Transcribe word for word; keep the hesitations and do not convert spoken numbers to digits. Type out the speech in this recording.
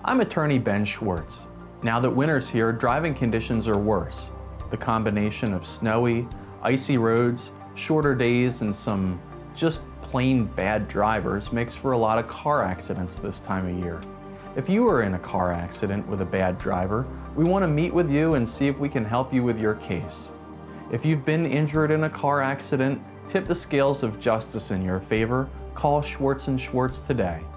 I'm attorney Ben Schwartz. Now that winter's here, driving conditions are worse. The combination of snowy, icy roads, shorter days, and some just plain bad drivers makes for a lot of car accidents this time of year. If you are in a car accident with a bad driver, we want to meet with you and see if we can help you with your case. If you've been injured in a car accident, tip the scales of justice in your favor. Call Schwartz and Schwartz today.